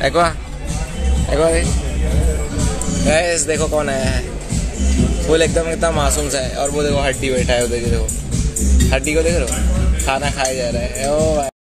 Aqua aqua gas देखो कौन आया है। फुल एकदम इतना मासूम सा है। और वो देखो हड्डी बैठा है उधर, देखो हड्डी को देख रहे हो, खाना खाया जा रहा है। ओ